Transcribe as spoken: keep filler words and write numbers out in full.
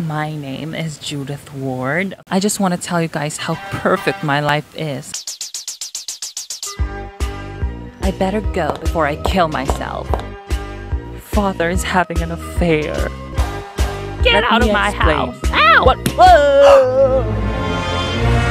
My name is Judith Ward. I just want to tell you guys how perfect my life is. I better go before I kill myself. Father is having an affair. Get Let out of me my explain. house! Ow! What? Whoa!